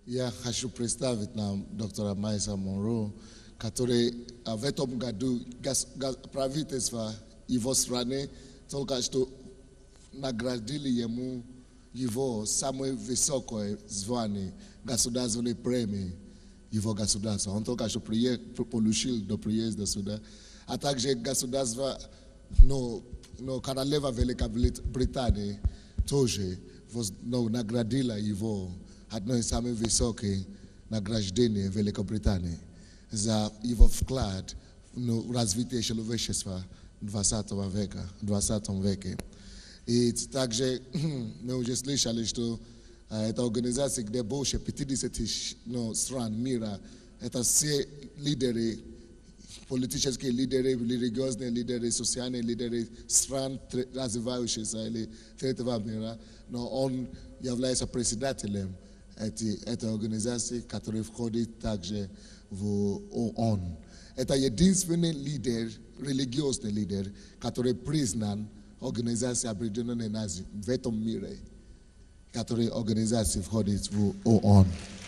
Я хочу представить нам доктора Майса Монро, который в этом году правительство его страны только что наградили ему его самое высокое звание, государственной премии его государства. Он только что получил до приезда сюда. А также государство, королева Великобритании тоже наградила его одно из самых высоких награждений Великобритании за его вклад в развитие человечества в 20 веке. И также мы уже слышали, что это организация, где больше 50 стран мира, это все лидеры, политические лидеры, религиозные лидеры, социальные лидеры стран развивающихся или третьего мира, но он является председателем этой организации, которая входит также в ООН. Это единственный лидер, религиозный лидер, который признан Организацией Объединенных Наций в этом мире, который организация входит в ООН.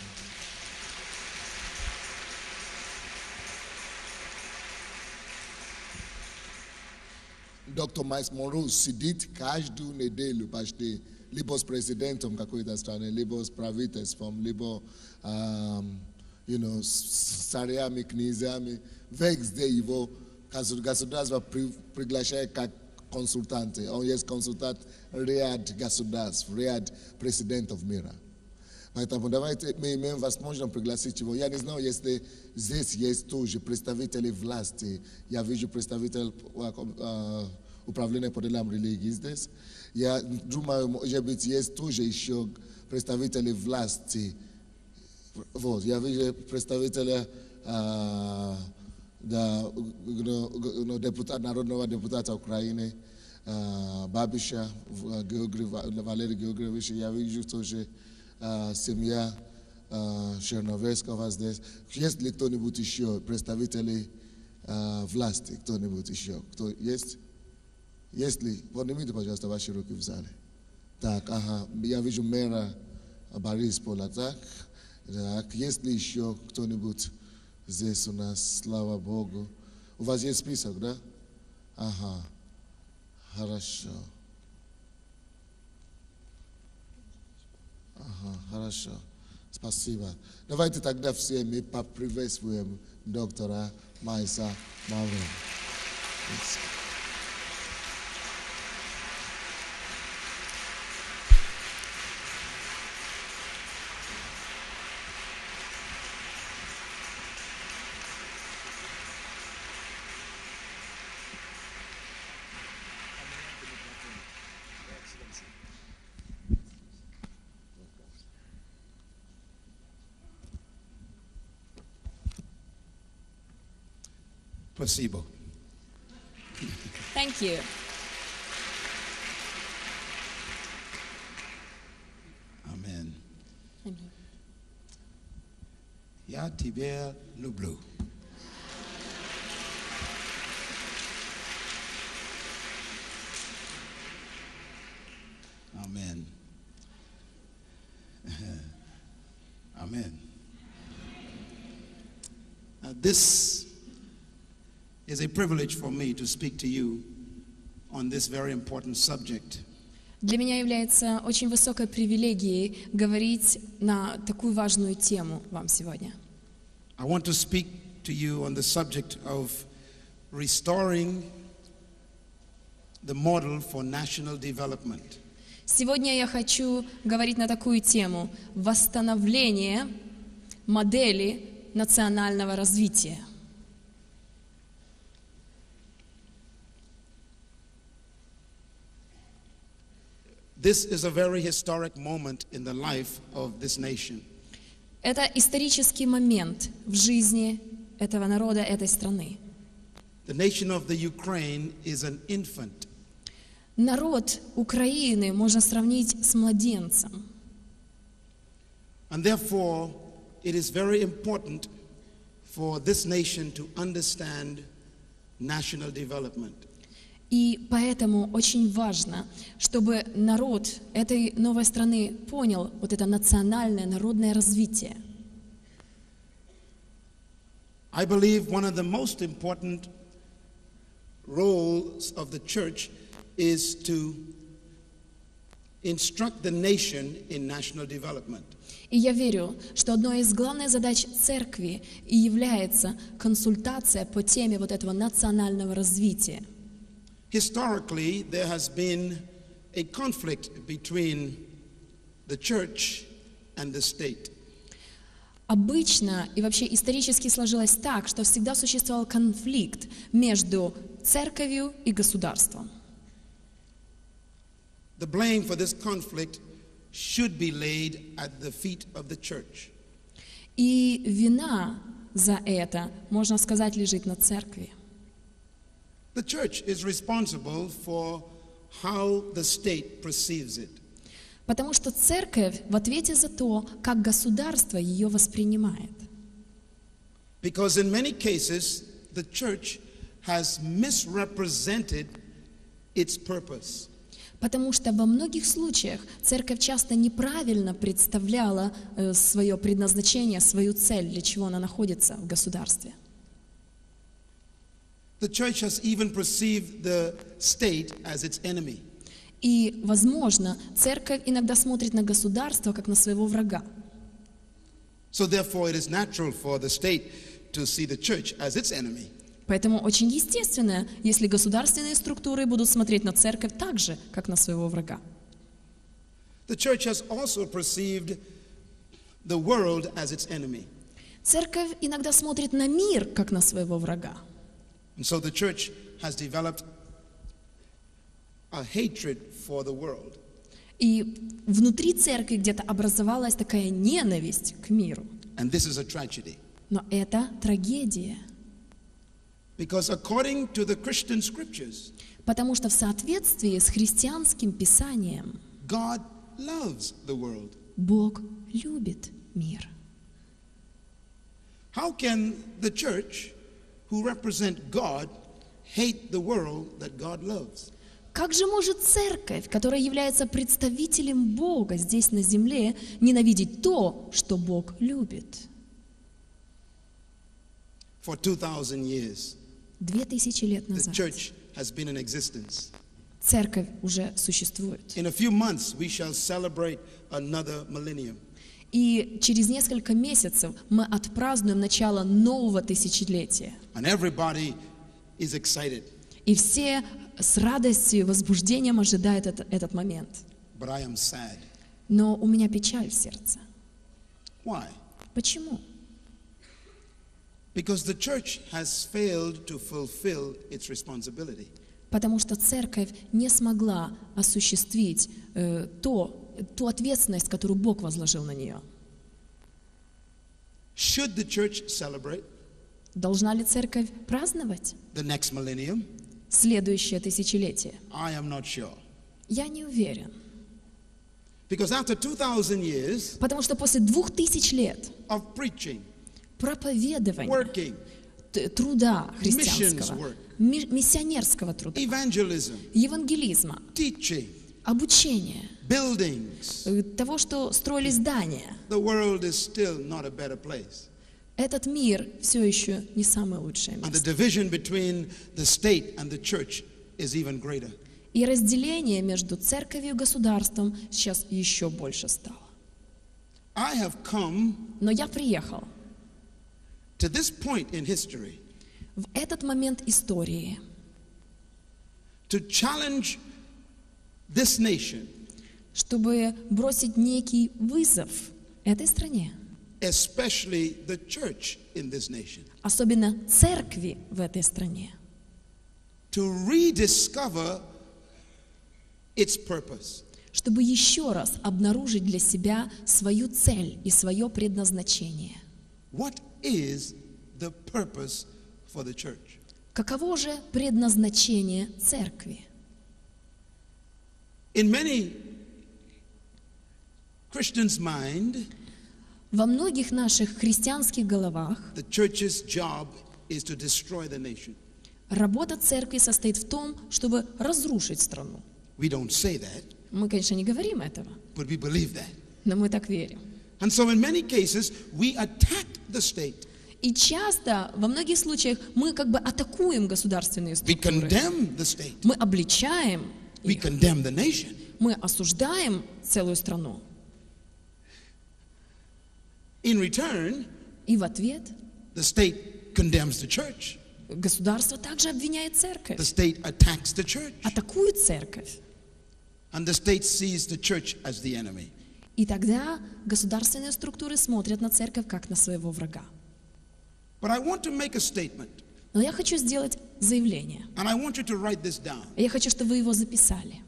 Доктор Майс Монро сидит каждую неделю почти либо с президентом какой-то страны, либо с правительством, либо с царями, князьями. Везде его государство приглашает как консультанты. Он есть консультант ряд государств, ряд президентов мира. Поэтому давайте мы имеем возможность пригласить его. Я не знаю, если здесь есть тоже представители власти. Я вижу представитель управления по делам религии здесь. Я думаю, может быть, есть тоже еще представители власти. Вот, я вижу представителя народного депутата Украины, Бабиша, Валерий Георгиевич. Я вижу тоже семья Черновецкого здесь. Есть ли кто-нибудь еще, представители власти, кто-нибудь еще? Кто есть? Есть ли? Поднимите, пожалуйста, ваши руки в зале. Так, я вижу мэра Бориспола, так? Так, есть ли еще кто-нибудь здесь у нас? Слава Богу. У вас есть список, да? Ага, хорошо. Ага, хорошо. Спасибо. Давайте тогда все мы поприветствуем доктора Майса Монро. Спасибо. Thank you. Amen. Amen. Я тебя люблю. Amen. Amen. This is a privilege for me to speak to you on this very important subject. Для меня является очень высокой привилегией говорить на такую важную тему вам сегодня. I want to speak to you on the subject of restoring the model for national development. Сегодня я хочу говорить на такую тему: восстановление модели национального развития. This is a very historic moment in the life of this nation. Это исторический момент в жизни этого народа, этой страны. The nation of the Ukraine is an infant. Народ Украины можно сравнить с младенцем. And therefore, it is very important for this nation to understand national development. И поэтому очень важно, чтобы народ этой новой страны понял вот это национальное, народное развитие. I believe one of the most important roles of the church is to instruct the nation in national development. И я верю, что одной из главных задач церкви и является консультация по теме вот этого национального развития. Historically, there has been a conflict between the church and the state. Обычно и вообще исторически сложилось так, что всегда существовал конфликт между церковью и государством. The blame for this conflict should be laid at the feet of the church. И вина за это, можно сказать, лежит на церкви. The church is responsible for how the state perceives it. Потому что церковь в ответе за то, как государство ее воспринимает. Because in many cases, the church has misrepresented its purpose. Потому что во многих случаях церковь часто неправильно представляла свое предназначение, свою цель, для чего она находится в государстве. The church has even perceived the state as its enemy. И, возможно, церковь иногда смотрит на государство как на своего врага. So therefore, it is natural for the state to see the church as its enemy. Поэтому очень естественно, если государственные структуры будут смотреть на церковь так же, как на своего врага. The church has also perceived the world as its enemy. Церковь иногда смотрит на мир, как на своего врага. And so the church has developed a hatred for the world. И внутри церкви где-то образовалась такая ненависть к миру. And this is a tragedy. Но это трагедия. Because according to the Christian scriptures, Потому что в соответствии с христианским писанием God loves the world. Бог любит мир. How can the church, who represent God, hate the world that God loves? Как же может церковь, которая является представителем Бога здесь на земле, ненавидеть то, что Бог любит? For 2000 years, 2000 лет the назад church has been in existence. церковь уже существует. In a few months, we shall celebrate another millennium. И через несколько месяцев мы отпразднуем начало нового тысячелетия. And everybody is excited. И все с радостью и возбуждением ожидают этот момент. But I am sad. Но у меня печаль в сердце. Why? Почему? Because the church has failed to fulfill its responsibility. Потому что церковь не смогла осуществить ту ответственность, которую Бог возложил на нее. Should the church celebrate Должна ли церковь праздновать the next millennium? следующее тысячелетие? I am not sure. Я не уверен. Because after 2000 years Потому что после 2000 лет of preaching, проповедования, working, труда Missions христианского, work. миссионерского труда, evangelism, евангелизма, teaching, обучения, buildings, того, что строили здания, the world is still not a better place. этот мир все еще не самое лучшее And the место. division between the state and the church is even greater. И разделение между церковью и государством сейчас еще больше стало. I have come Но я приехал to this point in history в этот момент истории, to challenge this nation, чтобы бросить некий вызов этой стране, especially the church in this nation, особенно церкви в этой стране, to rediscover its purpose. чтобы еще раз обнаружить для себя свою цель и свое предназначение. What is the purpose for the church? Каково же предназначение церкви? In many Christians' mind, Во многих наших христианских головах the church's job is to destroy the nation. Работа церкви состоит в том, чтобы разрушить страну. We don't say that, Мы, конечно, не говорим этого, but we believe that. но мы так верим. And so in many cases, we attack the state. И часто, во многих случаях, мы как бы атакуем государственные We структуры. condemn the state. Мы обличаем We их. condemn the nation. Мы осуждаем целую страну. In return, И в ответ the state condemns the church. государство также обвиняет The церковь, state attacks the church. атакует церковь. And the state sees the church as the enemy. И тогда государственные структуры смотрят на церковь как на своего врага. But I want to make a statement, Но я хочу сделать заявление. and I want you to write this down. Я хочу, чтобы вы его записали.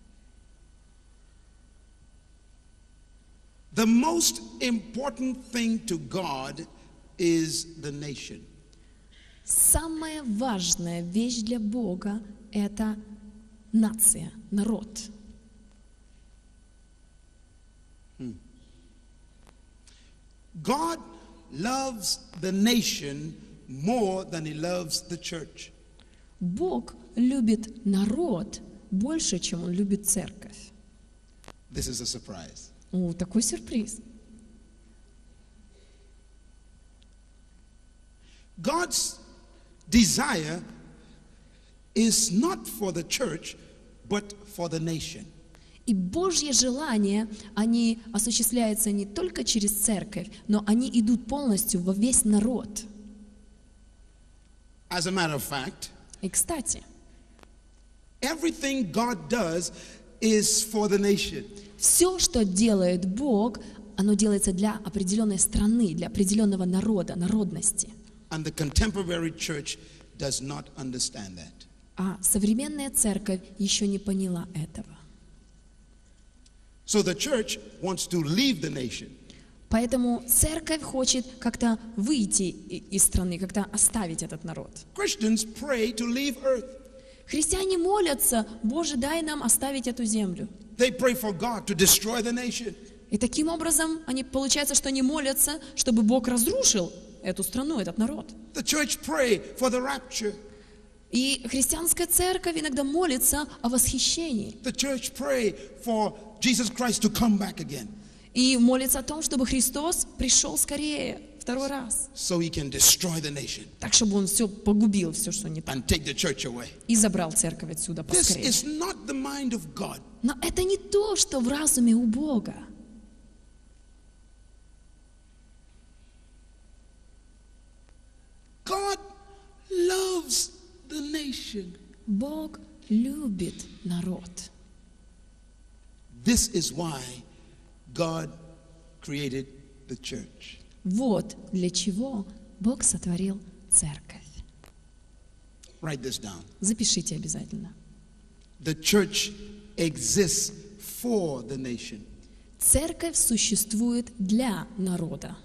The most important thing to God is the nation. Самая важная вещь для Бога – это нация, народ. God loves the nation more than he loves the church. Бог любит народ больше, чем Он любит церковь. This is a surprise. Такой сюрприз. God's desire is not for the church, but for the nation. И Божье желание, они осуществляются не только через церковь, но они идут полностью во весь народ. As a matter of fact, И, кстати, everything God does is for the nation. все, что делает Бог, оно делается для определенной страны, для определенного народа, народности. And the contemporary church does not understand that. А современная церковь еще не поняла этого. So the church wants to leave the nation. Поэтому церковь хочет как-то выйти из страны, как-то оставить этот народ. Christians pray to leave earth. Христиане молятся: Боже, дай нам оставить эту землю. They pray for God to destroy the nation. И таким образом они, получается, что они молятся, чтобы Бог разрушил эту страну, этот народ. The church pray for the rapture. И христианская церковь иногда молится о восхищении. The church pray for Jesus Christ to come back again, И молится о том, чтобы Христос пришел скорее, второй раз. so he can destroy the nation Так, чтобы Он все погубил, все, что не так. and take the church away. И забрал церковь отсюда This поскорее. is not the mind of God. Но это не то, что в разуме у Бога. God loves the nation. Бог любит народ. This is why God created the church. Вот для чего Бог сотворил церковь. Write this down. Запишите обязательно. The church exists for the nation. Церковь существует для народа.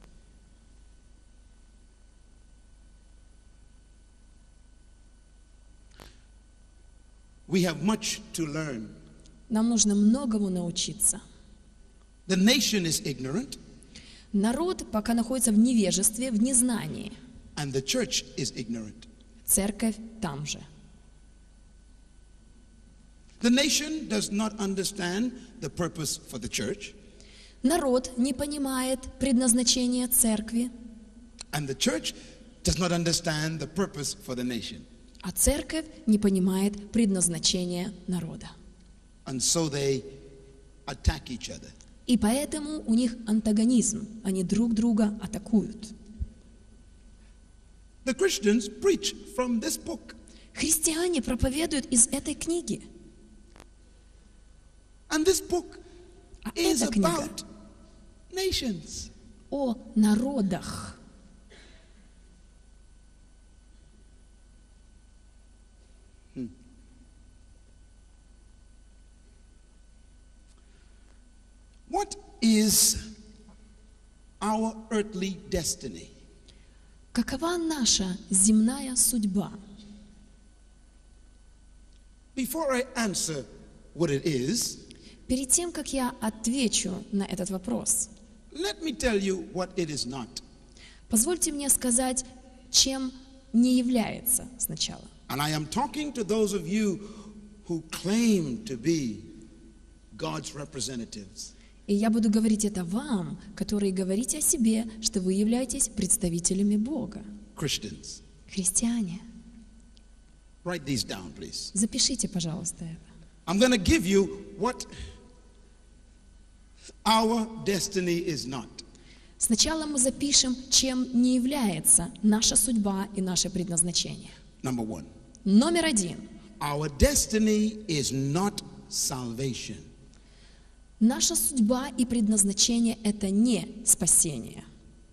We have much to learn. Нам нужно многому научиться. The nation is ignorant, Народ пока находится в невежестве, в незнании. and the church is ignorant. Церковь там же. The nation does not understand the purpose for the church, Народ не понимает предназначение церкви, and the church does not understand the purpose for the nation. а церковь не понимает предназначение народа. And so they attack each other. И поэтому у них антагонизм. Они друг друга атакуют. The Christians preach from this book. Христиане проповедуют из этой книги. And this book А is эта книга about nations. о народах. What is our earthly destiny? Какова наша земная судьба? Before I answer what it is, Перед тем, как я отвечу на этот вопрос, let me tell you what it is not. позвольте мне сказать, чем не является сначала. And I am talking to those of you who claim to be God's representatives. И я буду говорить это вам, которые говорите о себе, что вы являетесь представителями Бога. Christians. Христиане. Write these down, please. Запишите, пожалуйста, это. I'm going to give you what our destiny is not. Сначала мы запишем, чем не является наша судьба и наше предназначение. Number one. Номер один. Our destiny is not salvation. Наша судьба и предназначение – это не спасение.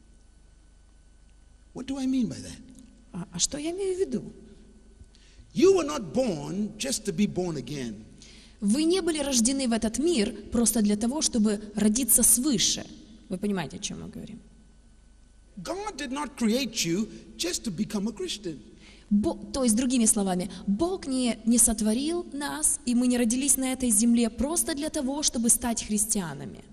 What do I mean by that? А что я имею в виду? You were not born just to be born again. Вы не были рождены в этот мир просто для того, чтобы родиться свыше. Вы понимаете, о чем мы говорим? God did not create you just to become a Christian. То есть, другими словами, Бог не сотворил нас, и мы не родились на этой земле просто для того, чтобы стать христианами.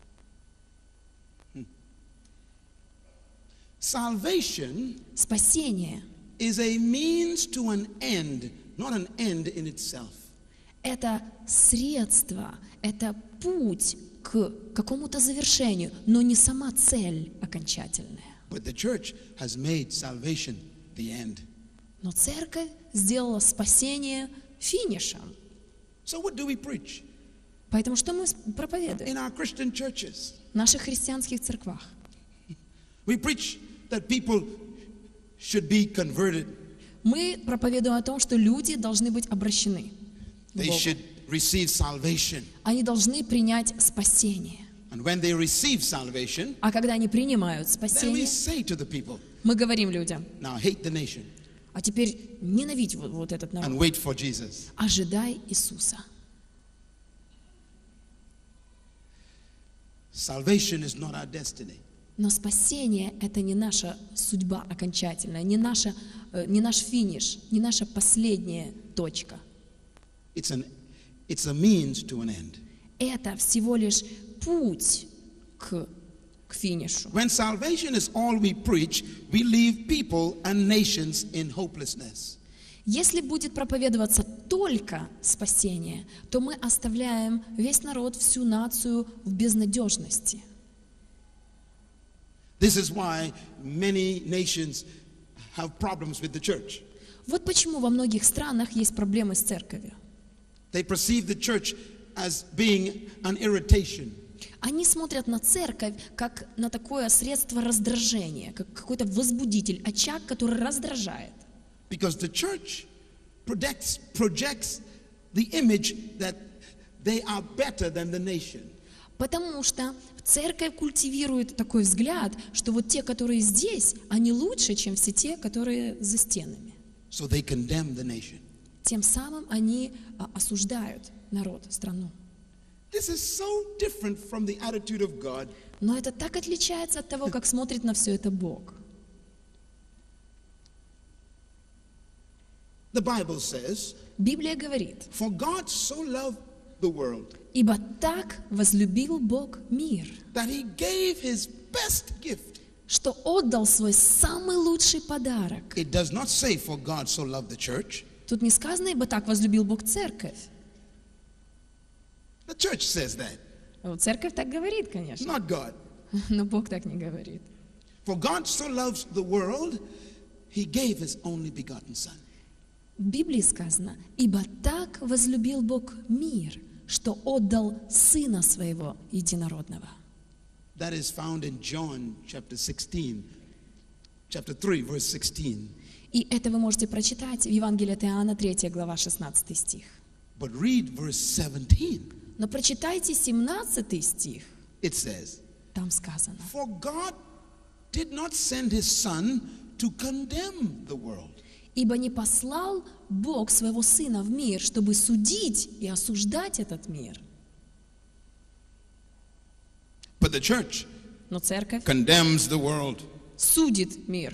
Salvation Спасение is a means to an end, not an end in itself. – это средство, это путь к какому-то завершению, но не сама цель окончательная. But the church has made salvation the end. Но церковь сделала спасение финишем. So what do we preach Поэтому что мы проповедуем in our Christian churches? в наших христианских церквах? We preach that people should be converted. Мы проповедуем о том, что люди должны быть обращены к They Богу. should receive salvation. Они должны принять спасение. And when they receive salvation, А когда они принимают then we спасение, say to the people, мы говорим людям: now hate the nation а теперь ненавидь вот этот народ, and wait for Jesus. ожидай Иисуса. Salvation is not our destiny. Но спасение – это не наша судьба окончательная, не наш финиш, не наша последняя точка. It's a means to an end. Это всего лишь путь к финишу. When salvation is all we preach, we leave people and nations in hopelessness. Если будет проповедоваться только спасение, то мы оставляем весь народ, всю нацию в безнадежности. This is why many nations have problems with the church. Вот почему во многих странах есть проблемы с церковью. They perceive the church as being an irritation. Они смотрят на церковь как на такое средство раздражения, как какой-то возбудитель, очаг, который раздражает. Because the church projects the image that they are better than the nation. Потому что церковь культивирует такой взгляд, что вот те, которые здесь, они лучше, чем все те, которые за стенами. So they condemn the nation. Тем самым они осуждают народ, страну. This is so different from the attitude of God. Но это так отличается от того, как смотрит на все это Бог. The Bible says, Библия говорит: for God so loved the world «Ибо так возлюбил Бог мир, that he gave his best gift. что отдал свой самый лучший подарок». It does not say for God so loved the church. Тут не сказано: «Ибо так возлюбил Бог церковь». The church says that, Вот церковь так говорит, конечно, not God. но Бог так не говорит. For God so loves the world, he gave his only begotten son. В Библии сказано: «Ибо так возлюбил Бог мир, что отдал Сына Своего Единородного». That is found in John chapter 3, verse 16. И это вы можете прочитать в Евангелии от Иоанна, 3 глава, 16 стих. But read verse 17. Но прочитайте 17 стих, It says, там сказано: for God did not send his son to condemn the world, «Ибо не послал Бог Своего Сына в мир, чтобы судить и осуждать этот мир». but the church Но церковь condemns the world. судит мир.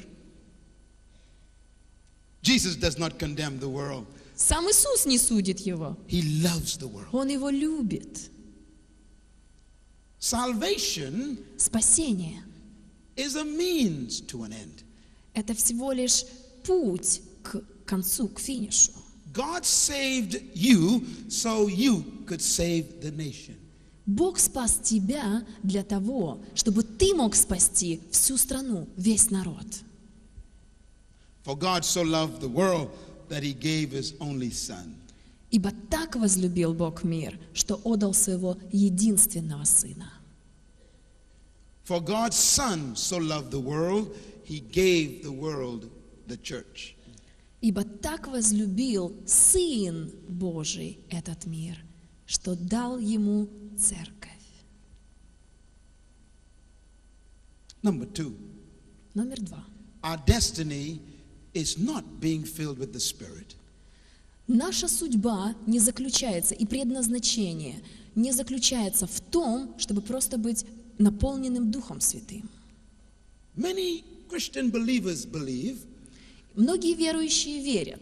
Jesus does not condemn the world. Сам Иисус не судит его. He loves the world. Он его любит. Salvation Спасение is a means to an end. – это всего лишь путь к к концу, к финишу. God saved you so you could save the nation. Бог спас тебя для того, чтобы ты мог спасти всю страну, весь народ. For God so loved the world that he gave his only son. Ибо так возлюбил Бог мир, что отдал своего единственного Сына. For God's Son so loved the world, he gave the world the church. Ибо так возлюбил Сын Божий этот мир, что дал ему церковь. Number 2, Номер 2. our destiny is not being filled with the Spirit. Наша судьба не заключается, и предназначение не заключается в том, чтобы просто быть наполненным Духом Святым. Many Christian believers believe Многие верующие верят,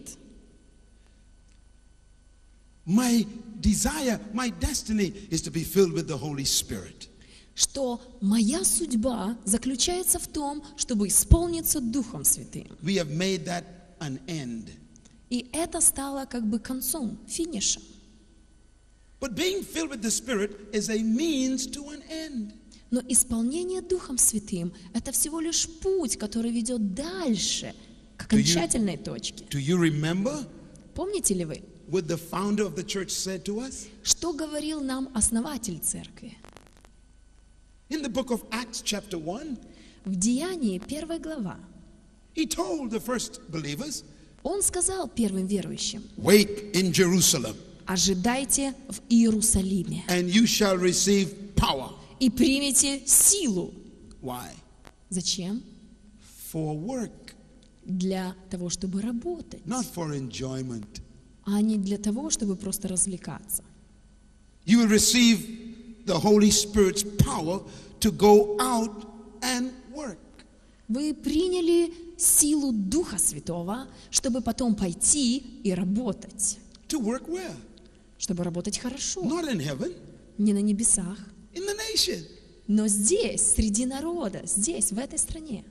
my desire, my destiny is to be filled with the Holy Spirit. что моя судьба заключается в том, чтобы исполниться Духом Святым. We have made that an end. И это стало как бы концом, финишем. But being filled with the Spirit is a means to an end. Но исполнение Духом Святым – это всего лишь путь, который ведет дальше, к окончательной точке. Do you remember Помните ли вы, what the founder of the church said to us? что говорил нам основатель церкви? In the book of Acts chapter 1, В Деянии 1 глава he told the first believers, он сказал первым верующим: wait in Jerusalem, «Ожидайте в Иерусалиме and you shall receive power. и примите силу». Why? Зачем? For work, Для того, чтобы работать, not for enjoyment. а не для того, чтобы просто развлекаться. You will receive the Holy Spirit's power to go out and work. Вы приняли силу Духа Святого, чтобы потом пойти и работать. To work where? Чтобы работать хорошо. Not in heaven, Не на небесах, in the nation. но здесь, среди народа, здесь, в этой стране.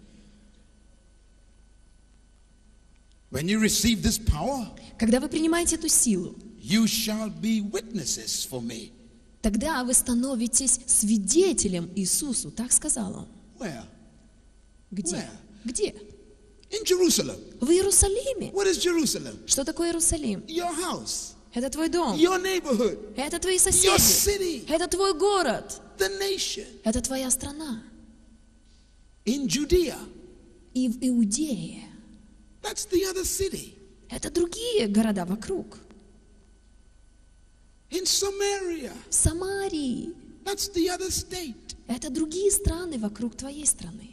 When you receive this power, Когда вы принимаете эту силу, you shall be witnesses for me. тогда вы становитесь свидетелем Иисусу. Так сказал он. Where? Где? Where? Где? In Jerusalem. В Иерусалиме. What is Jerusalem? Что такое Иерусалим? Your house, Это твой дом. your neighborhood, Это твои your соседи. city, Это твой город. the nation. Это твоя страна. In Judea, И в Иудее. that's the other city. Это другие города вокруг. In Samaria, В Самарии. that's the other state. Это другие страны вокруг твоей страны.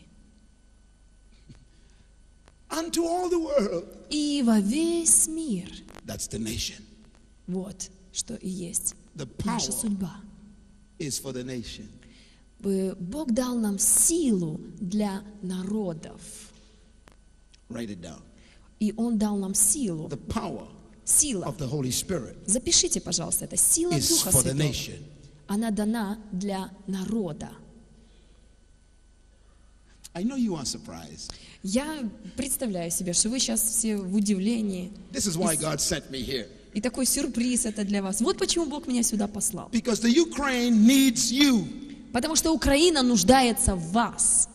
Unto all the world, И во весь мир. that's the nation. Вот что и есть The наша power судьба. is for the nation. Бог дал нам силу для народов. Write it down. И Он дал нам силу. The power Сила. of the Holy Spirit Запишите, пожалуйста, это сила is Духа for the Святого. nation. Она дана для народа. I know you are surprised. Я представляю себе, что вы сейчас все в удивлении. This is why God sent me here. И такой сюрприз это для вас. Вот почему Бог меня сюда послал. Because the Ukraine needs you. Потому что Украина нуждается в вас.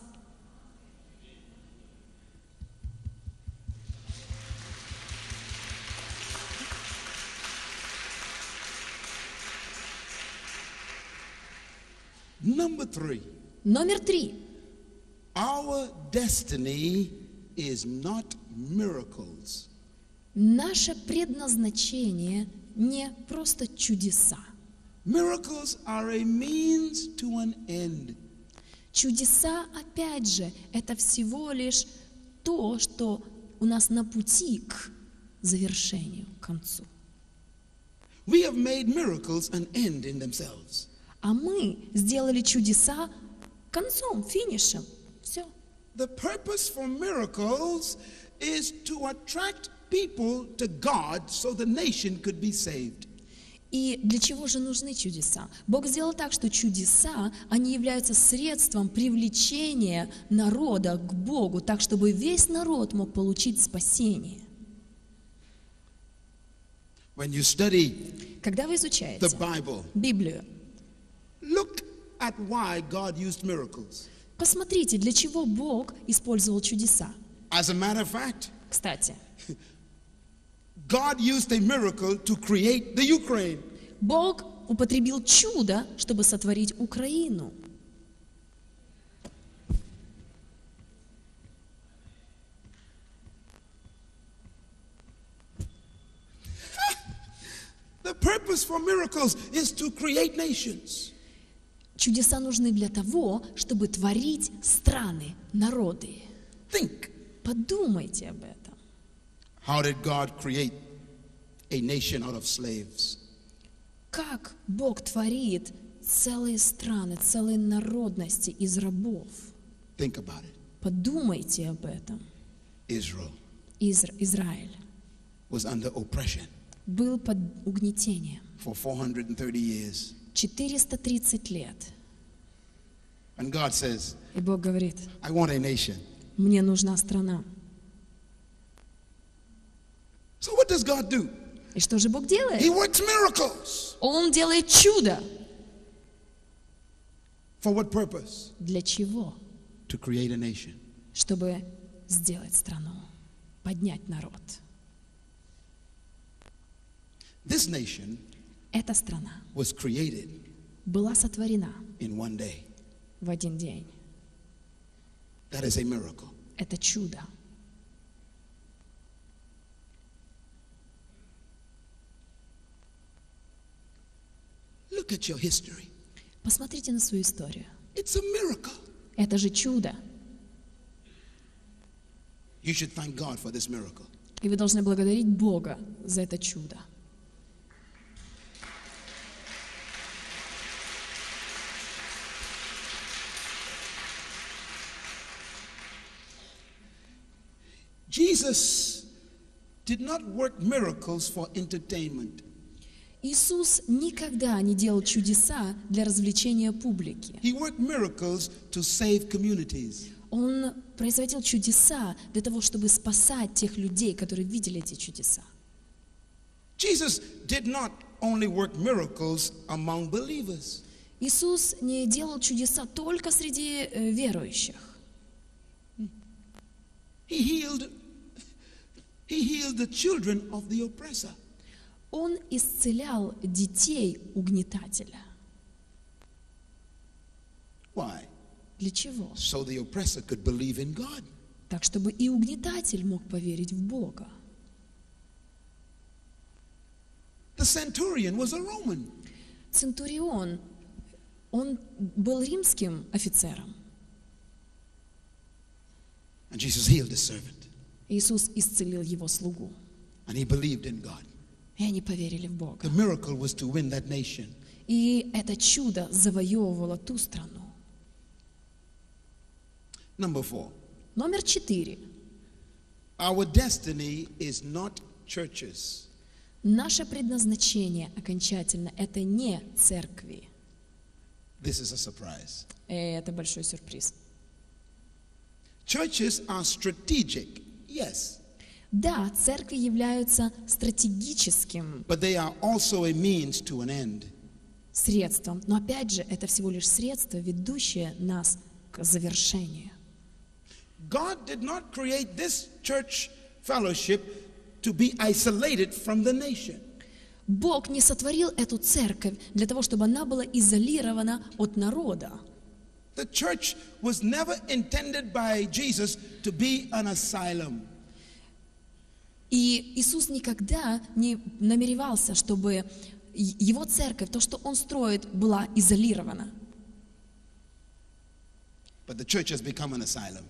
Number 3. Номер 3. Our destiny is not miracles. Наше предназначение не просто чудеса. Miracles are a means to an end. Чудеса, опять же, это всего лишь то, что у нас на пути к завершению, к концу. We have made miracles an end in themselves. А мы сделали чудеса концом, финишем. Все. The purpose for miracles is to attract people to God so the nation could be saved. И для чего же нужны чудеса? Бог сделал так, что чудеса, они являются средством привлечения народа к Богу, так, чтобы весь народ мог получить спасение. When you study Когда вы the изучаете Bible, Библию, look at why God used miracles. посмотрите, для чего Бог использовал чудеса. As a matter of fact, Кстати, God used a miracle to create the Ukraine. Бог употребил чудо, чтобы сотворить Украину. The purpose for miracles is to create nations. Чудеса нужны для того, чтобы творить страны, народы. Think, Подумайте об этом. how did God create a nation out of slaves? Как Бог творит целые страны, целые народности из рабов. Think about it. Подумайте об этом. Israel Израиль was under oppression был под угнетением for 430 years. 430 лет. And God says, И Бог говорит, I want a nation. мне нужна страна. So what does God do? И что же Бог делает? He works miracles. Он делает чудо. For what purpose? Для чего? To create a nation. Чтобы сделать страну, поднять народ. This nation Эта страна was created была сотворена in one day. в один день. That is a miracle. Это чудо. Look at your history. Посмотрите на свою историю. It's a miracle. Это же чудо. You should thank God for this miracle. И вы должны благодарить Бога за это чудо. Jesus did not work miracles for entertainment. Иисус никогда не делал чудеса для развлечения публики. He worked miracles to save communities. Он производил чудеса для того, чтобы спасать тех людей, которые видели эти чудеса. Jesus did not only work miracles among believers. Иисус не делал чудеса только среди верующих. He healed the children of the oppressor. Он исцелял детей угнетателя. Why? Для чего? So the oppressor could believe in God. Так, чтобы и угнетатель мог поверить в Бога. The centurion was a Roman. Центурион, он был римским офицером. And Jesus healed his servant. Иисус исцелил его слугу. And he believed in God. И они поверили в Бога. The miracle was to win that nation. И это чудо завоевывало ту страну. Number 4. Номер 4. Our destiny is not churches. Наше предназначение окончательно – это не церкви. This is a surprise. Это большой сюрприз. Churches are strategic, yes, Да, церкви являются стратегическим but they are also a means to an end. средством, но опять же, это всего лишь средство, ведущее нас к завершению. God did not create this church fellowship to be isolated from the nation. Бог не сотворил эту церковь для того, чтобы она была изолирована от народа. The church was never intended by Jesus to be an asylum. И Иисус никогда не намеревался, чтобы его церковь, то, что он строит, была изолирована. But the church has become an asylum.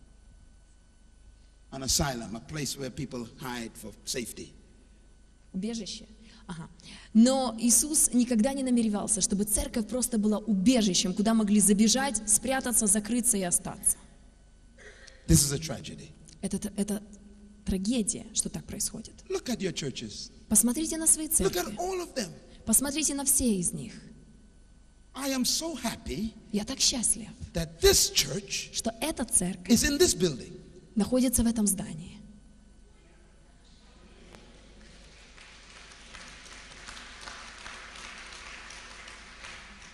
An asylum, a place where people hide for safety. Убежище. Ага. Но Иисус никогда не намеревался, чтобы церковь просто была убежищем, куда могли забежать, спрятаться, закрыться и остаться. This is a tragedy. Это трагедия, что так происходит. Look at your churches. Посмотрите на свои Look at церкви. all of them. Посмотрите на все из них. I am so happy Я так счастлив, that this church что эта церковь is in this building. находится в этом здании.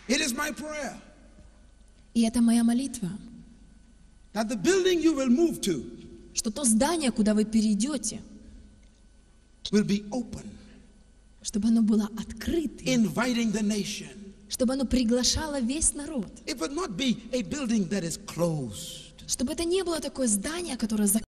It is my prayer И это моя молитва, that the building you will move to что то здание, куда вы перейдете, will be open, чтобы оно было открытым, inviting the nation. чтобы оно приглашало весь народ, It would not be a building that is closed. чтобы это не было такое здание, которое закрыто.